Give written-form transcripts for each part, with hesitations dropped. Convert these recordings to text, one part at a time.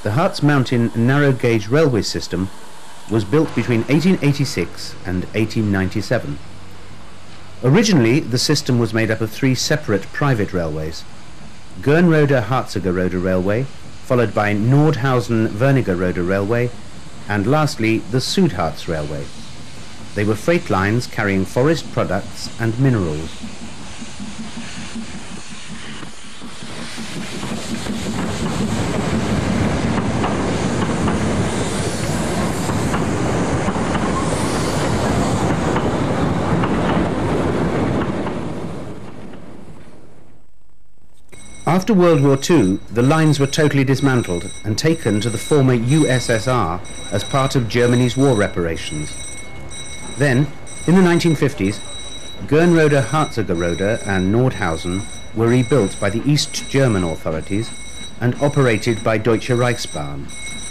The Harz Mountain narrow gauge railway system was built between 1886 and 1897. Originally, the system was made up of three separate private railways: Wernigerode Railway, followed by Nordhausen-Wernigerode Railway, and lastly the Südharz Railway. They were freight lines carrying forest products and minerals. After World War II, the lines were totally dismantled and taken to the former USSR as part of Germany's war reparations. Then, in the 1950s, Wernigerode and Nordhausen were rebuilt by the East German authorities and operated by Deutsche Reichsbahn.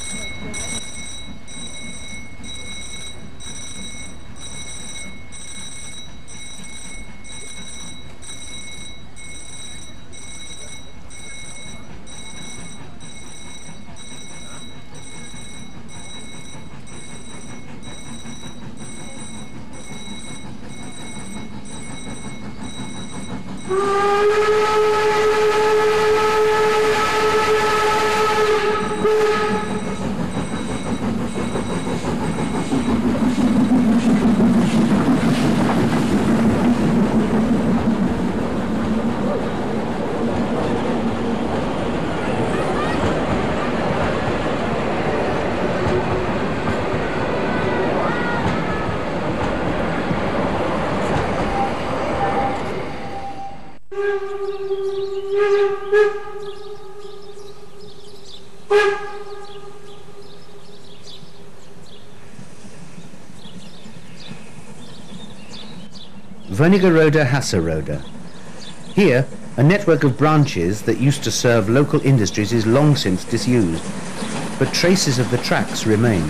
Wernigerode. Here, a network of branches that used to serve local industries is long since disused, but traces of the tracks remain.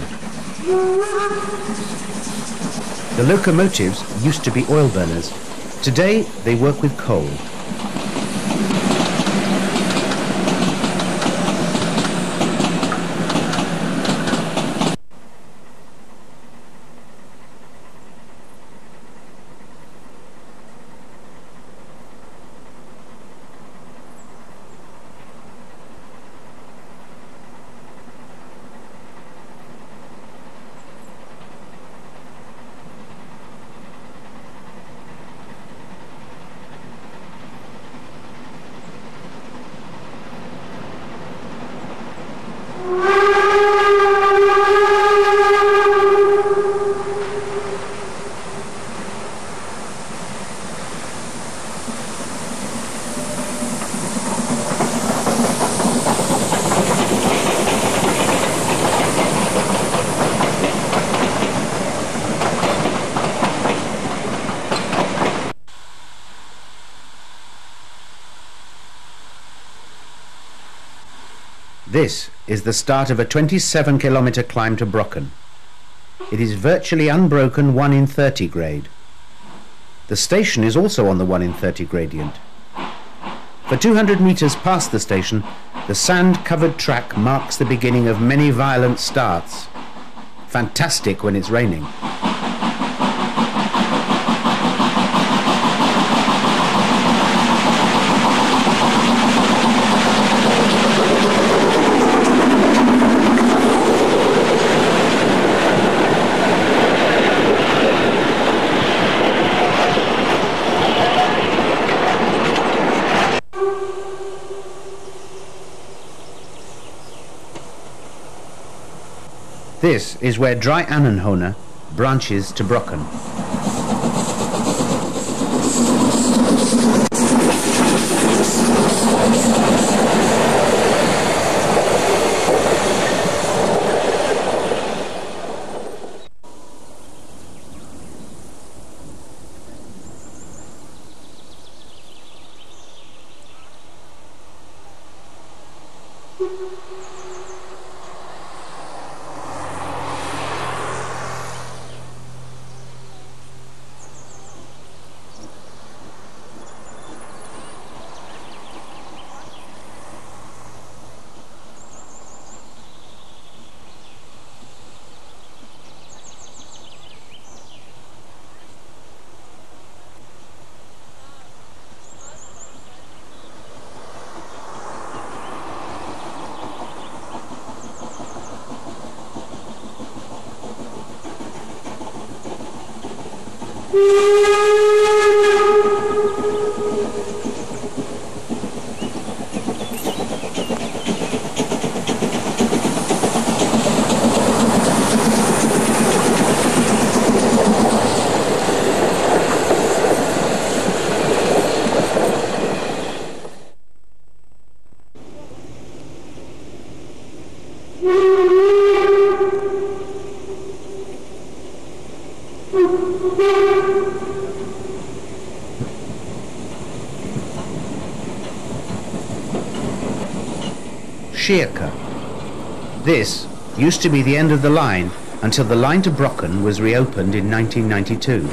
The locomotives used to be oil burners. Today, they work with coal. This is the start of a 27-kilometre climb to Brocken. It is virtually unbroken 1 in 30 grade. The station is also on the 1 in 30 gradient. For 200 metres past the station, the sand-covered track marks the beginning of many violent starts. Fantastic when it's raining. This is where Dry Annenhohne branches to Brocken. Schierke. This used to be the end of the line until the line to Brocken was reopened in 1992.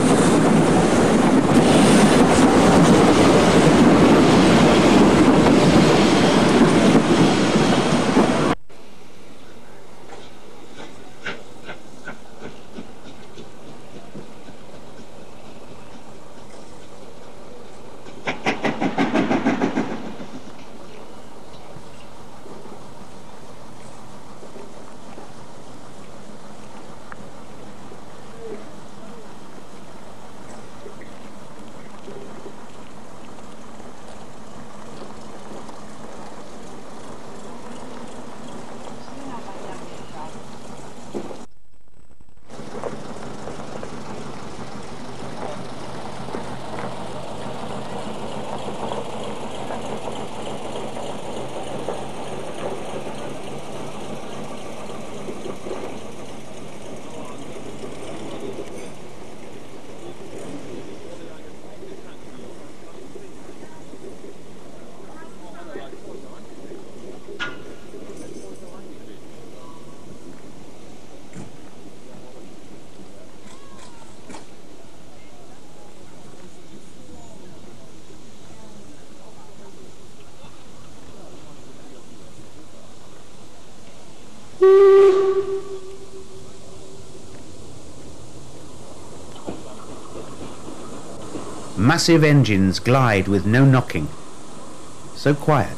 Massive engines glide with no knocking. So quiet.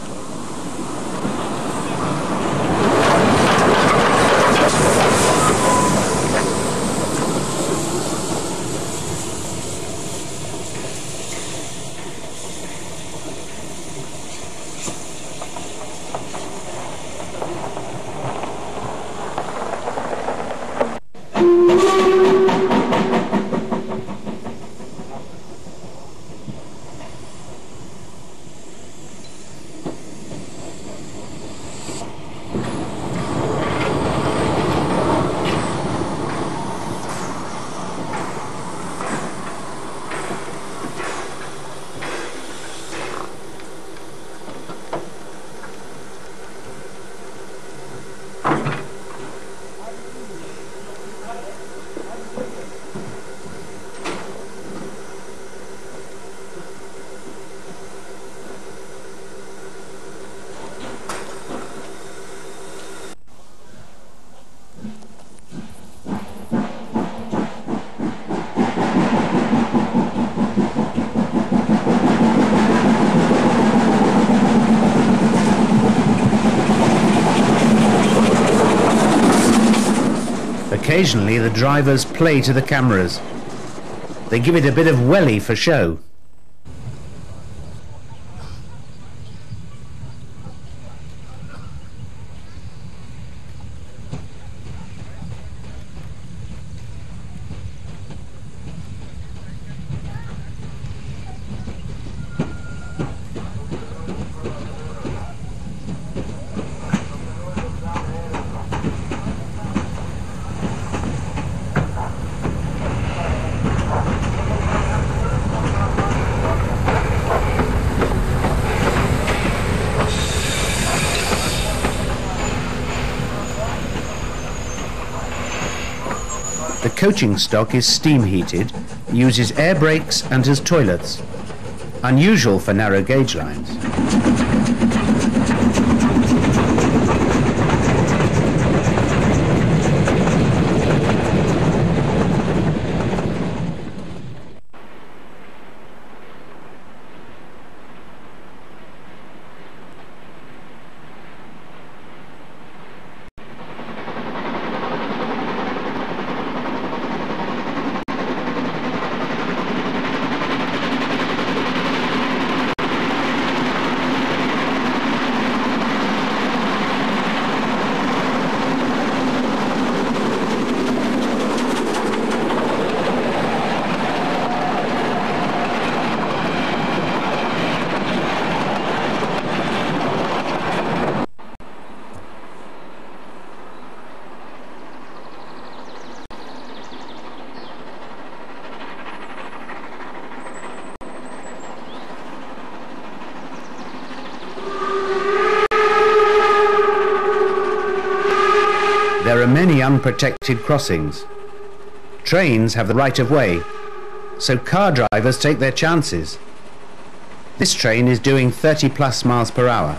Occasionally the drivers play to the cameras. They give it a bit of welly for show. The coaching stock is steam heated, uses air brakes and has toilets. Unusual for narrow gauge lines. unprotected crossings. Trains have the right of way, so car drivers take their chances. This train is doing 30 plus miles per hour.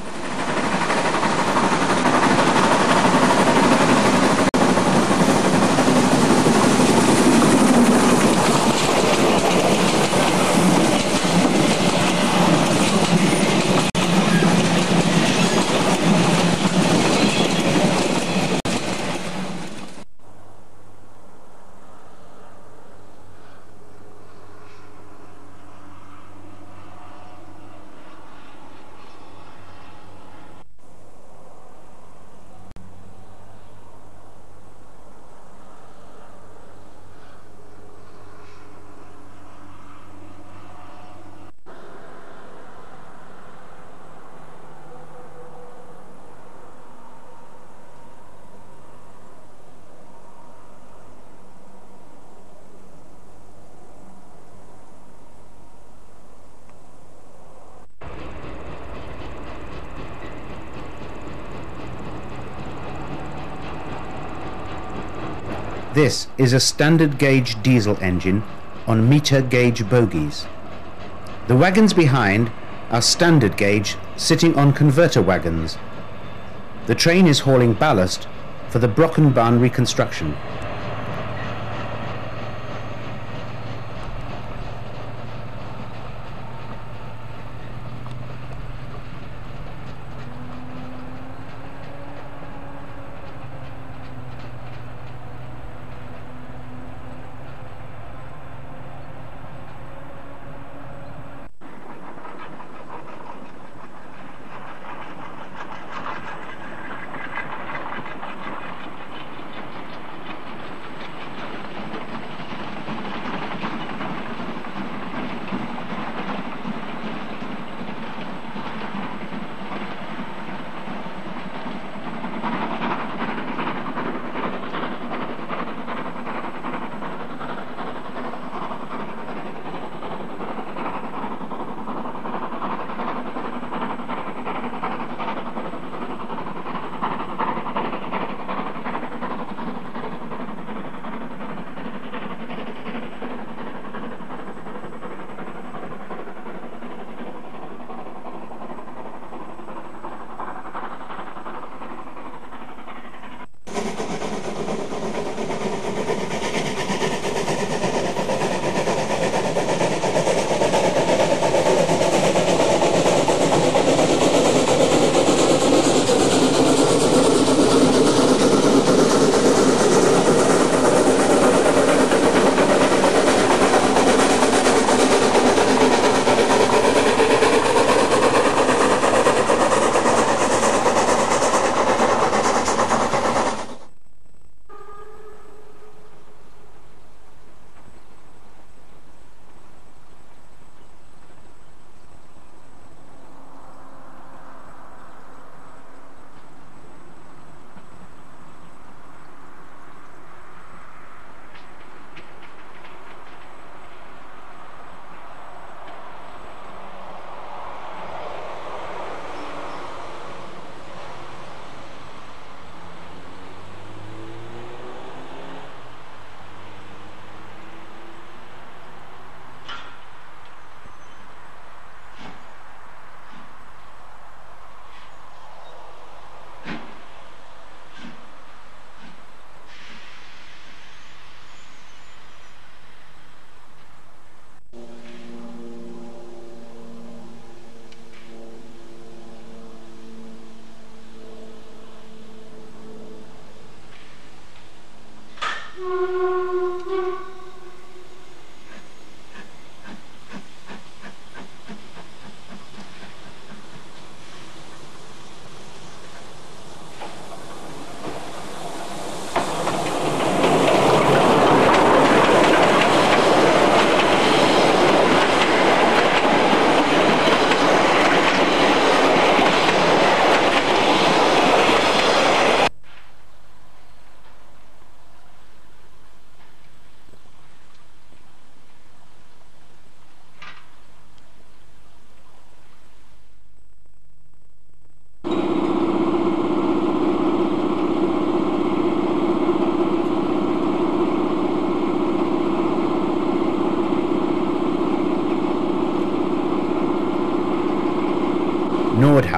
This is a standard gauge diesel engine on meter gauge bogies. The wagons behind are standard gauge sitting on converter wagons. The train is hauling ballast for the Brockenbahn reconstruction.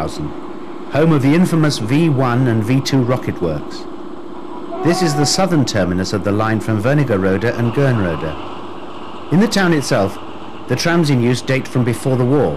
Sandhausen, home of the infamous V1 and V2 rocket works. This is the southern terminus of the line from Wernigerode and Gernrode. In the town itself, the trams in use date from before the war.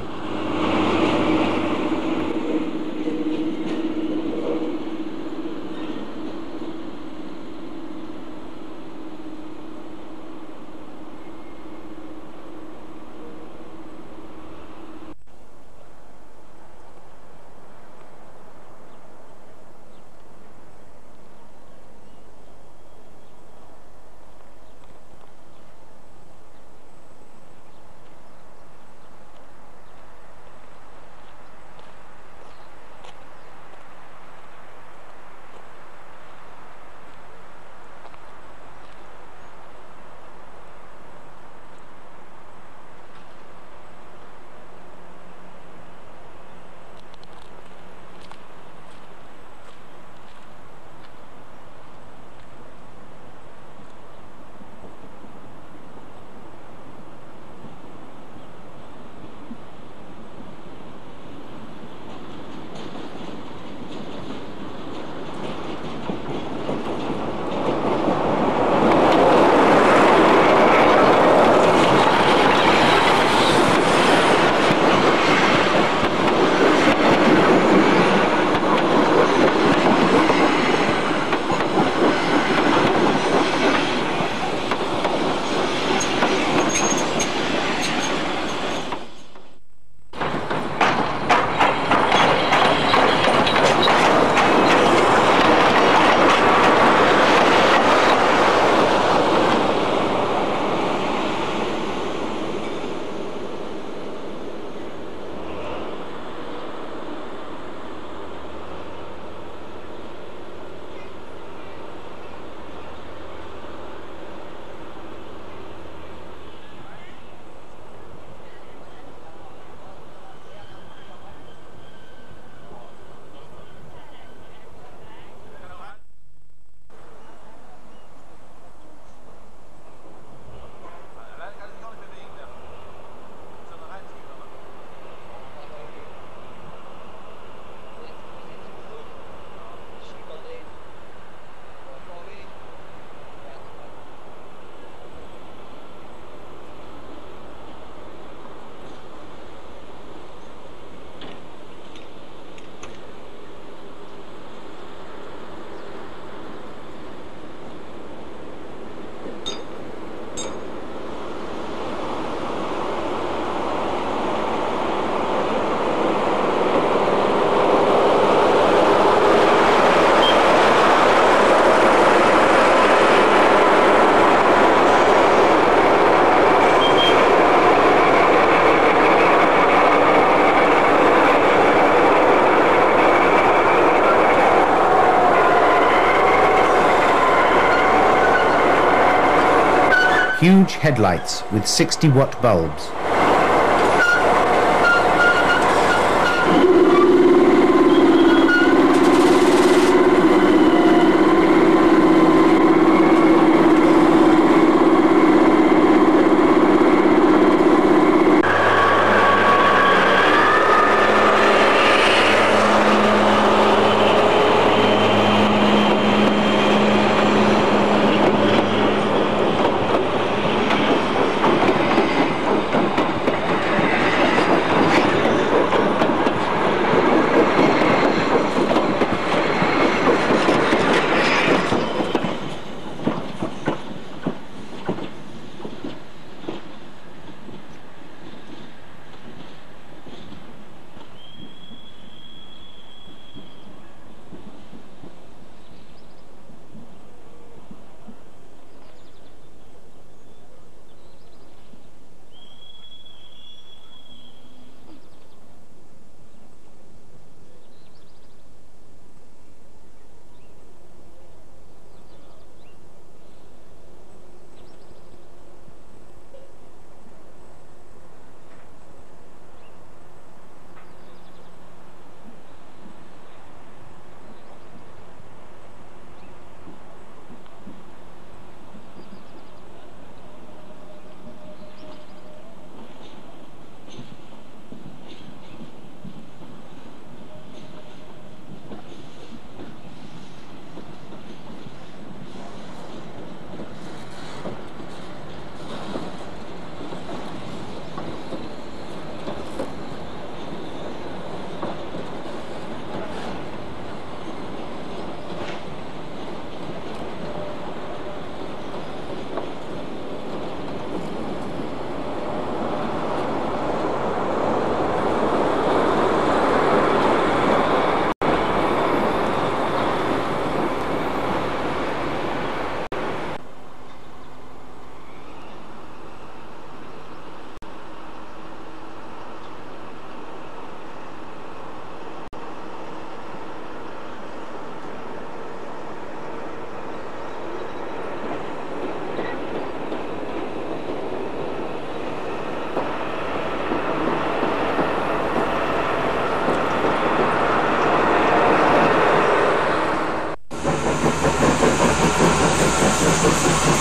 Huge headlights with 60-watt bulbs.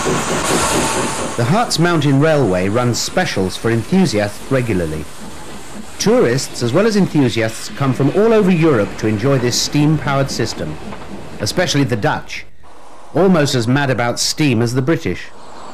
The Harz Mountain Railway runs specials for enthusiasts regularly. Tourists as well as enthusiasts come from all over Europe to enjoy this steam-powered system, especially the Dutch, almost as mad about steam as the British.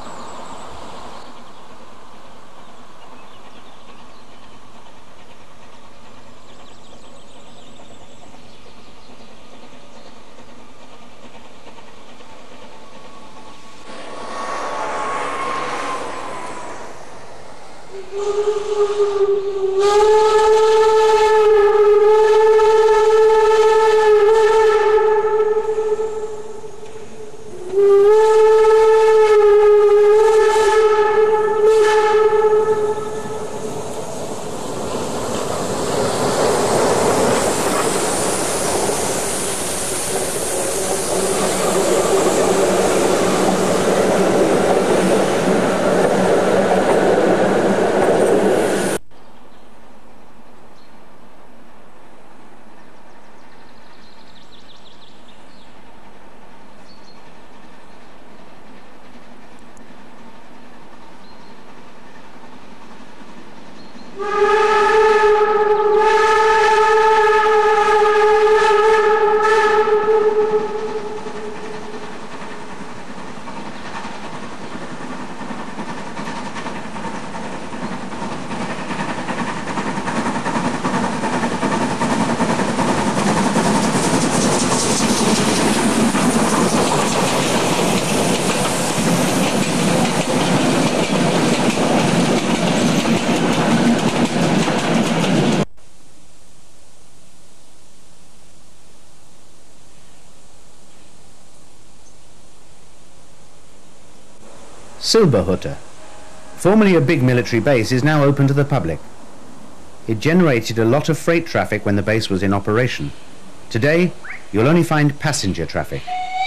Silberhütte, formerly a big military base, is now open to the public. It generated a lot of freight traffic when the base was in operation. Today, you'll only find passenger traffic.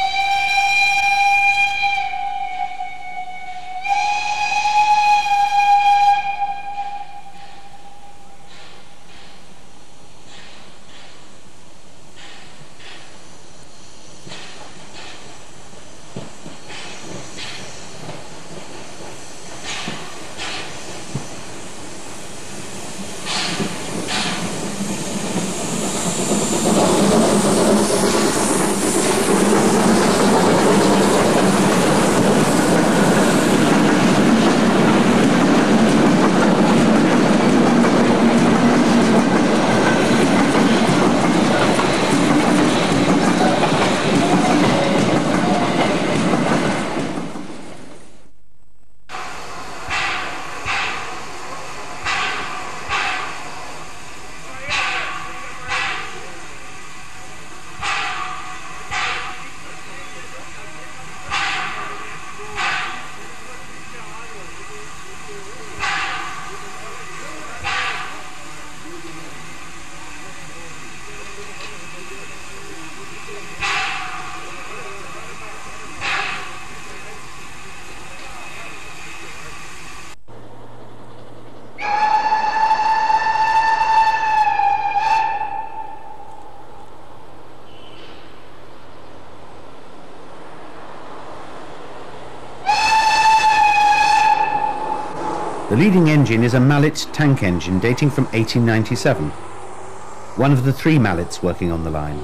The leading engine is a Mallett tank engine dating from 1897, one of the 3 Malletts working on the line.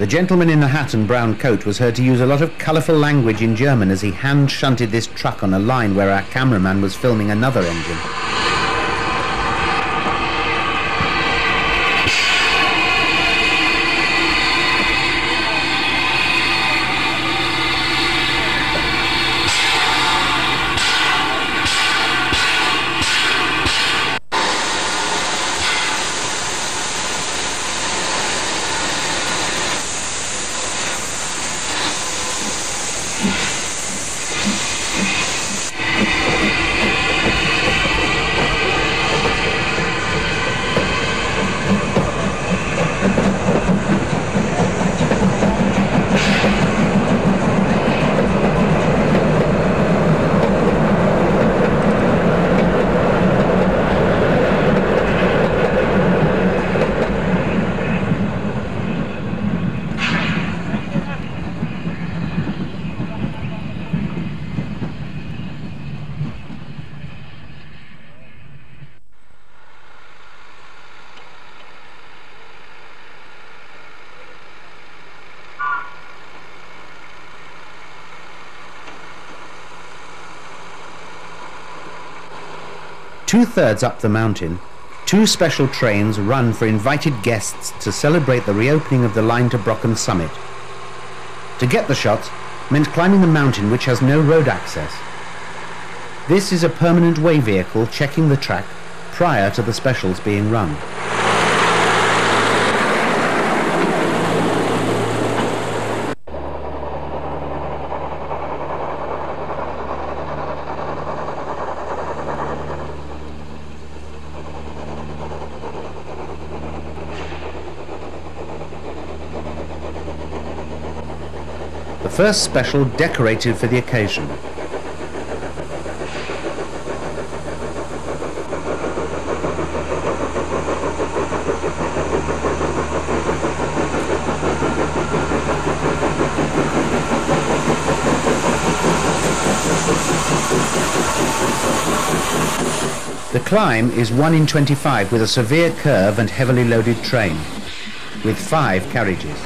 The gentleman in the hat and brown coat was heard to use a lot of colourful language in German as he hand-shunted this truck on a line where our cameraman was filming another engine. Two-thirds up the mountain, two special trains run for invited guests to celebrate the reopening of the line to Brocken summit. To get the shots meant climbing the mountain, which has no road access. This is a permanent way vehicle checking the track prior to the specials being run. The first special decorated for the occasion. The climb is 1 in 25 with a severe curve and heavily loaded train, with 5 carriages.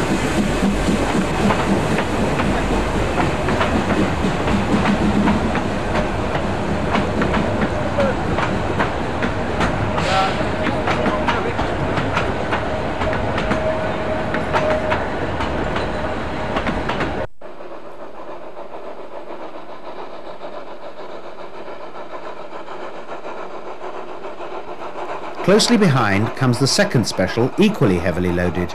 Closely behind comes the second special, equally heavily loaded.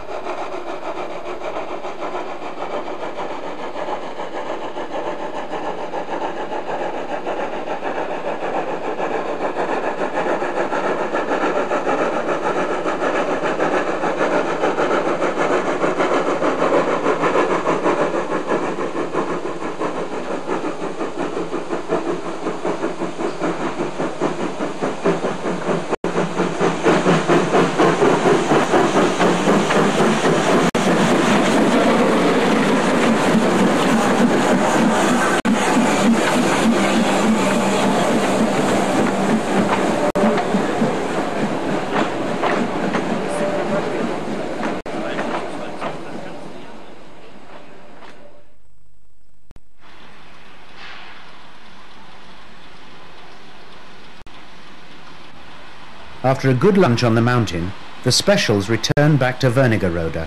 After a good lunch on the mountain, the specials return back to Wernigerode.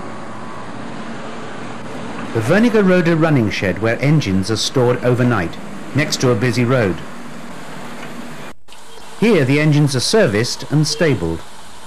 The Wernigerode running shed where engines are stored overnight next to a busy road. Here the engines are serviced and stabled.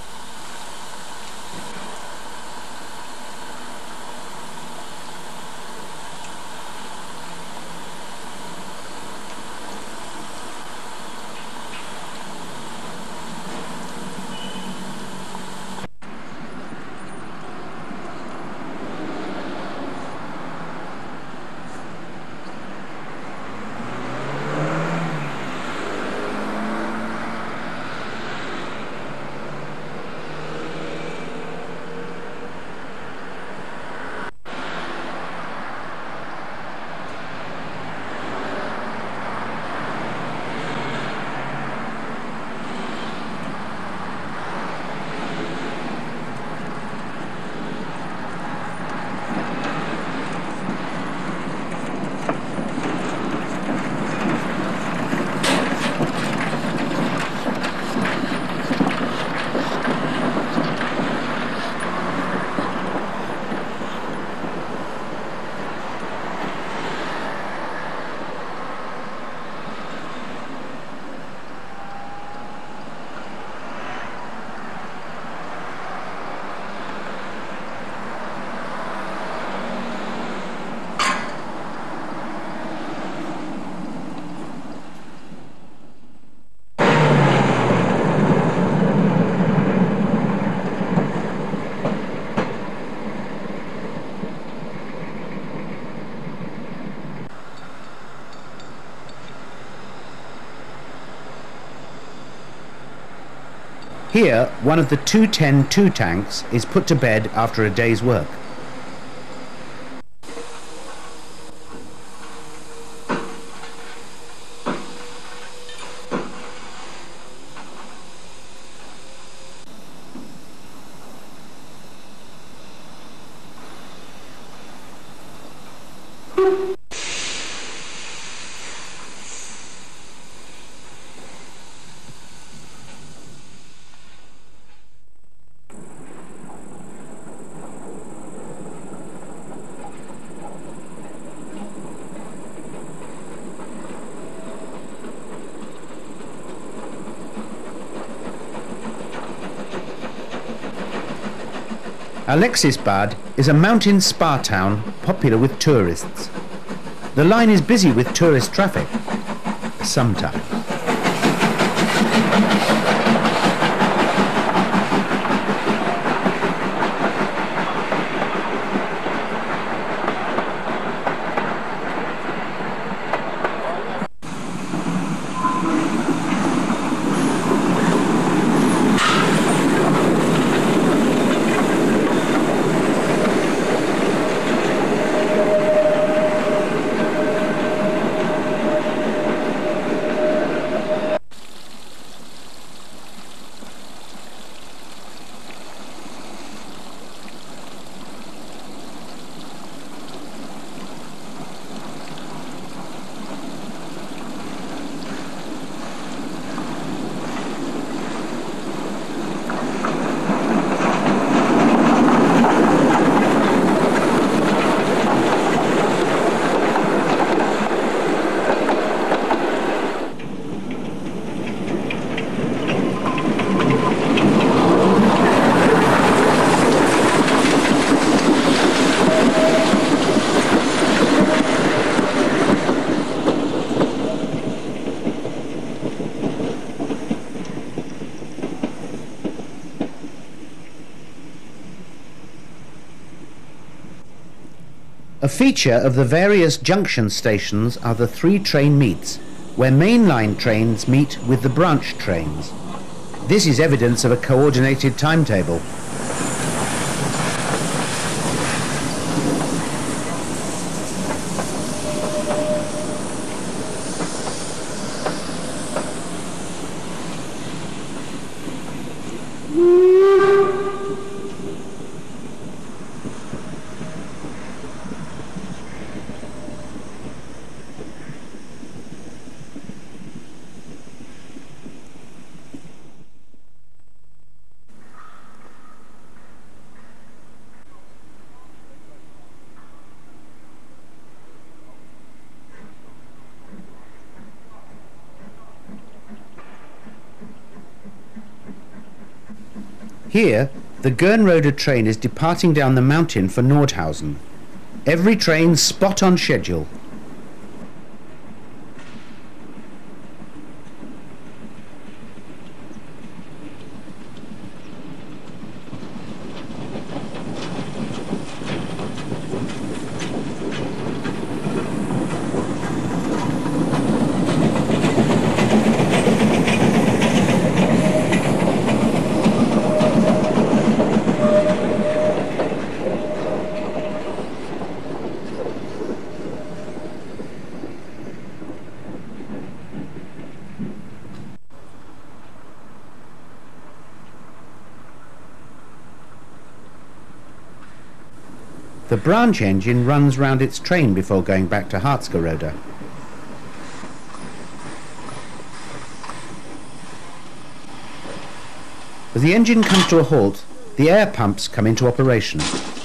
Here, one of the 210-2 tanks is put to bed after a day's work. Alexisbad is a mountain spa town popular with tourists. The line is busy with tourist traffic, sometimes. A feature of the various junction stations are the 3 train meets, where mainline trains meet with the branch trains. This is evidence of a coordinated timetable. Here, the Wernigerode train is departing down the mountain for Nordhausen. Every train spot on schedule. The branch engine runs round its train before going back to Harzquerbahn. As the engine comes to a halt, the air pumps come into operation.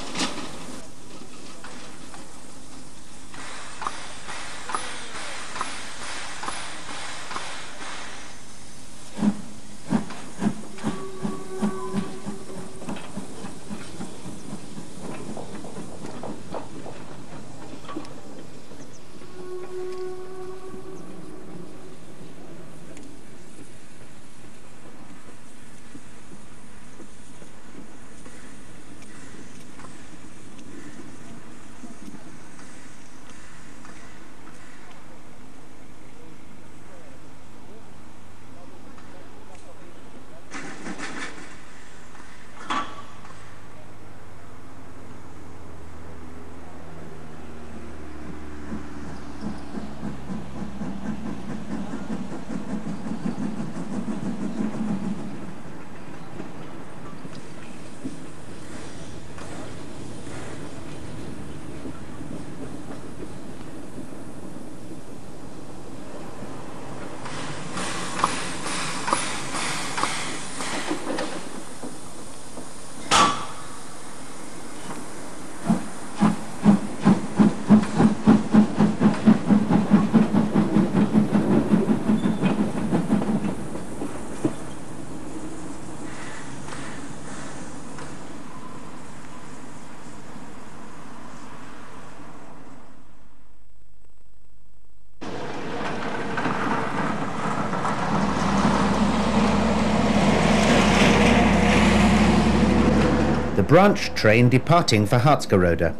The branch train departing for Harzquerbahn.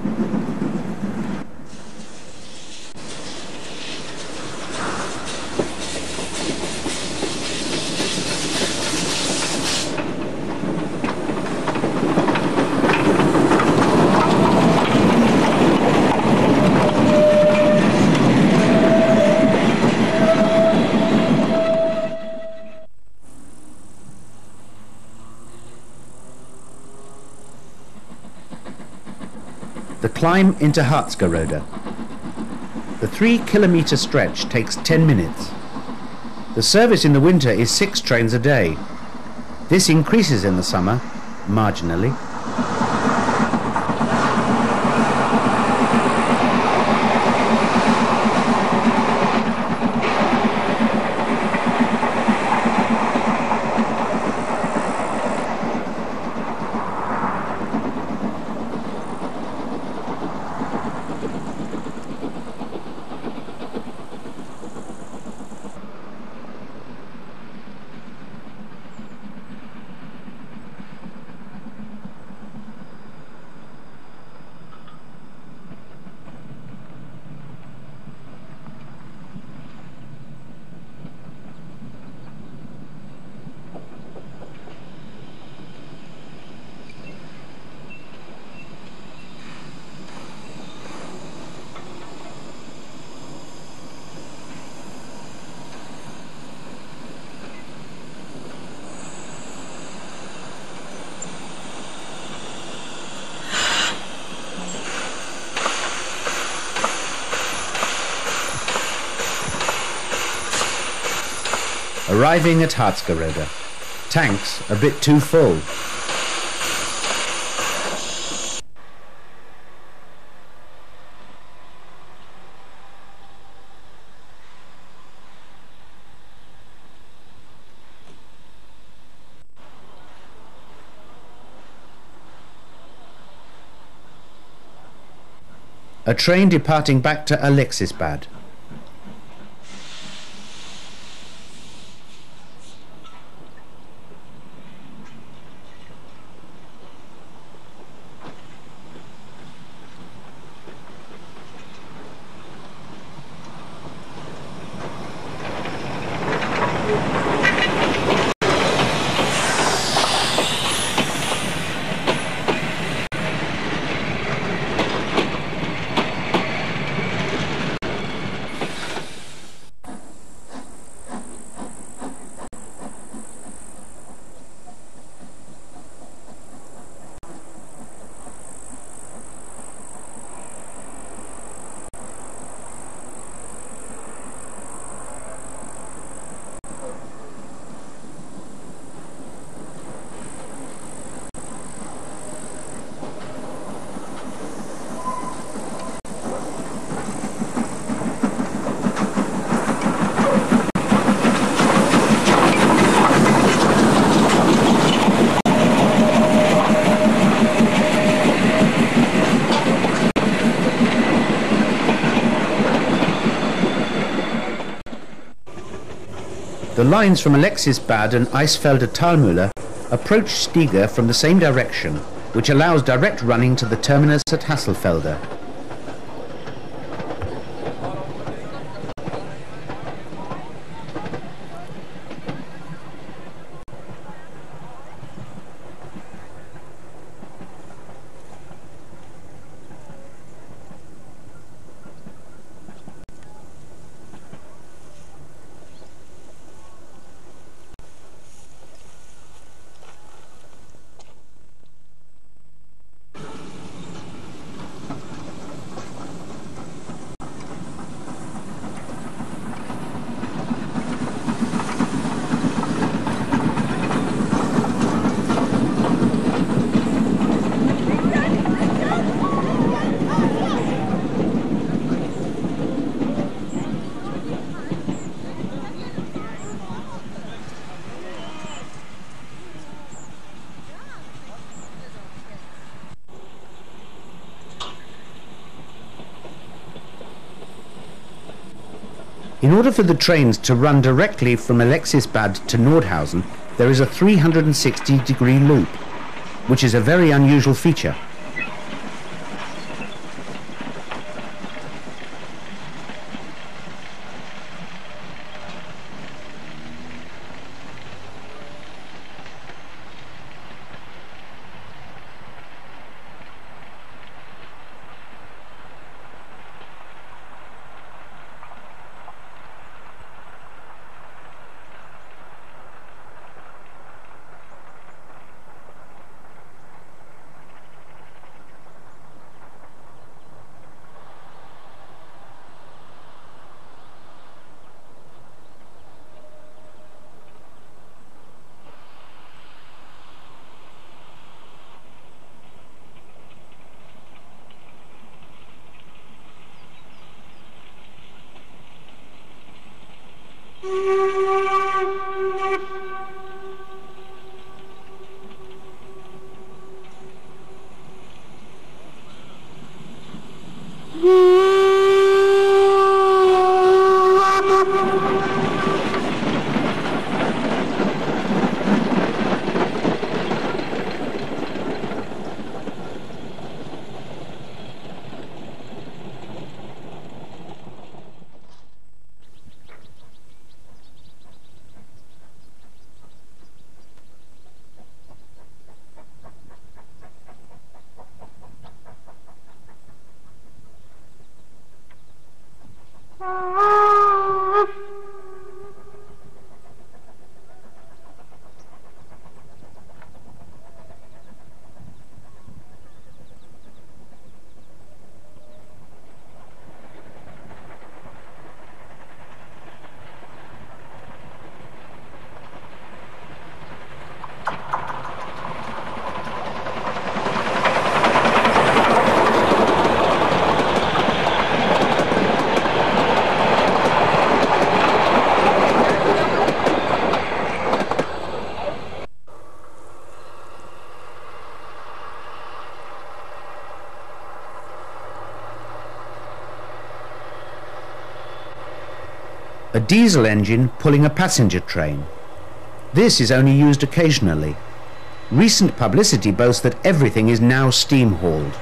The climb into Harzquerbahn. The 3-kilometre stretch takes 10 minutes. The service in the winter is 6 trains a day. This increases in the summer, marginally. Arriving at Harzquerbahn. Tanks a bit too full. A train departing back to Alexisbad. The lines from Alexisbad and Eisfelder Talmühle approach Stiege from the same direction, which allows direct running to the terminus at Hasselfelder. In order for the trains to run directly from Alexisbad to Nordhausen, there is a 360-degree loop, which is a very unusual feature. a diesel engine pulling a passenger train. This is only used occasionally. Recent publicity boasts that everything is now steam-hauled.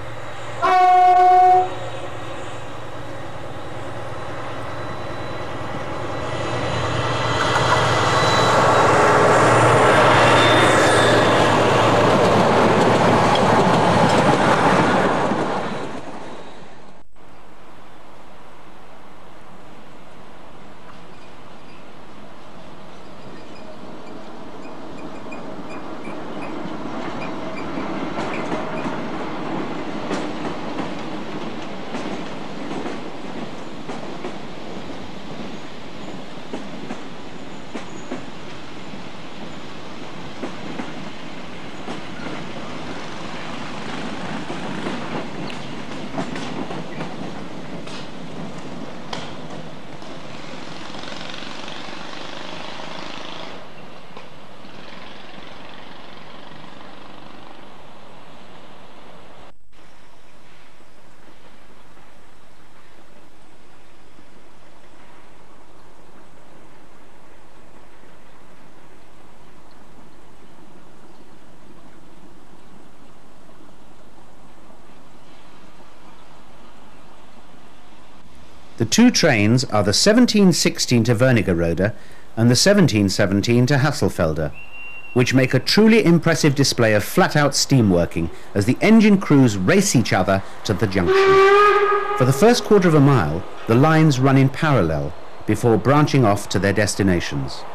The two trains are the 1716 to Wernigerode and the 1717 to Eisfelder, which make a truly impressive display of flat-out steam working as the engine crews race each other to the junction. For the first quarter of a mile, the lines run in parallel before branching off to their destinations.